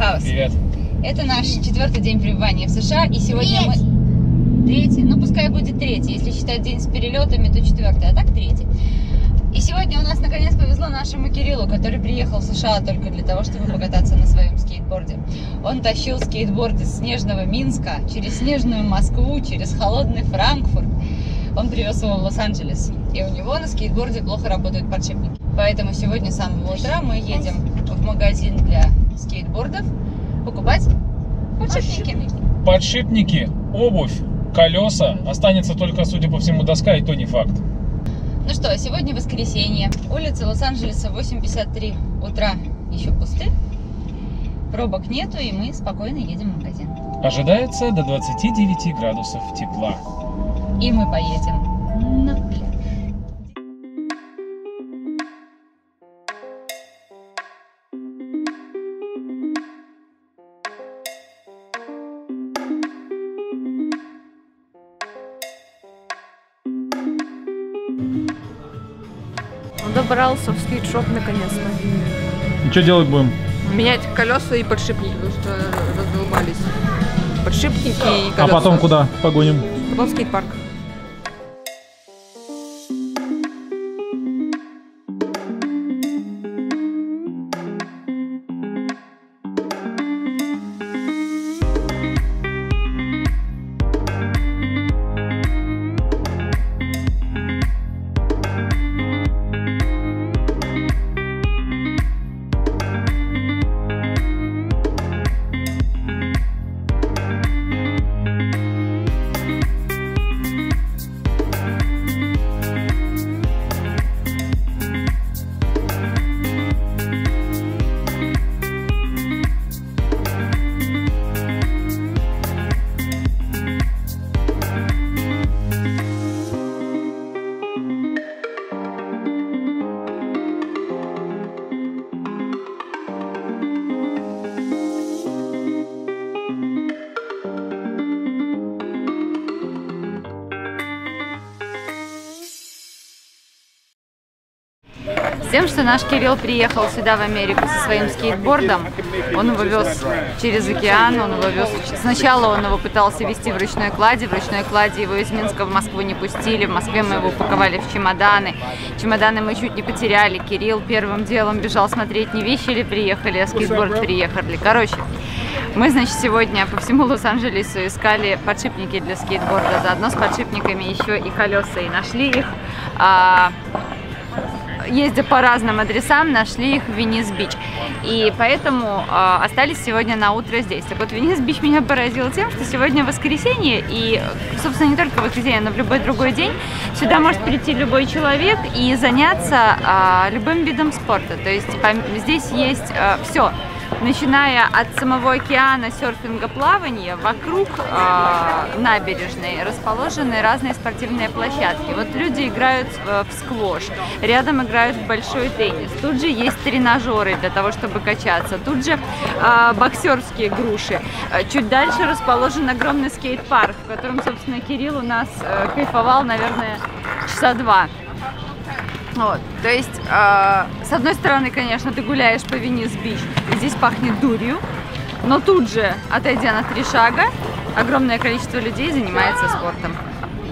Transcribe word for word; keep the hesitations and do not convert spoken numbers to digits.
Хаус. Привет. Это наш четвертый день пребывания в США, и сегодня Третий. мы... Третий. Ну, пускай будет третий. Если считать день с перелетами, то четвертый, а так третий. И сегодня у нас наконец повезло нашему Кириллу, который приехал в США только для того, чтобы покататься на своем скейтборде. Он тащил скейтборд из снежного Минска, через снежную Москву, через холодный Франкфурт. Он привез его в Лос-Анджелес. И у него на скейтборде плохо работают подшипники. Поэтому сегодня с самого утра мы едем в магазин для скейтбордов покупать подшипники. Подшипники, обувь, колеса. Останется только, судя по всему, доска, и то не факт. Ну что, сегодня воскресенье. Улица Лос-Анджелеса, восемь пятьдесят три утра, еще пусты. Пробок нету, и мы спокойно едем в магазин. Ожидается до двадцати девяти градусов тепла. И мы поедем на пляж. Он добрался в скейт-шоп наконец-то. И что делать будем? Менять колеса и подшипники, потому что раздолбались. Подшипники и колеса. А потом куда погоним? Потом в скейт-парк. Тем, что наш Кирилл приехал сюда, в Америку, со своим скейтбордом, он его вез через океан, он его вез... Сначала он его пытался везти в ручной кладе, в ручной кладе его из Минска в Москву не пустили, в Москве мы его упаковали в чемоданы, чемоданы мы чуть не потеряли, Кирилл первым делом бежал смотреть, не вещи ли приехали, а скейтборд приехали. Короче, мы, значит, сегодня по всему Лос-Анджелесу искали подшипники для скейтборда, заодно с подшипниками еще и колеса, и нашли их. А... Ездя по разным адресам, нашли их в Венис-Бич. И поэтому э, остались сегодня на утро здесь. Так вот, Венис-Бич меня поразил тем, что сегодня воскресенье, и, собственно, не только в воскресенье, но в любой другой день сюда может прийти любой человек и заняться э, любым видом спорта. То есть здесь есть э, все. Начиная от самого океана, серфинга, плавания, вокруг э, набережной расположены разные спортивные площадки. Вот люди играют в, в сквош, рядом играют в большой теннис. Тут же есть тренажеры для того, чтобы качаться. Тут же э, боксерские груши. Чуть дальше расположен огромный скейт-парк, в котором, собственно, Кирилл у нас э, кайфовал, наверное, часа два. Вот, то есть, э, с одной стороны, конечно, ты гуляешь по Венис-Бич, и здесь пахнет дурью, но тут же, отойдя на три шага, огромное количество людей занимается спортом.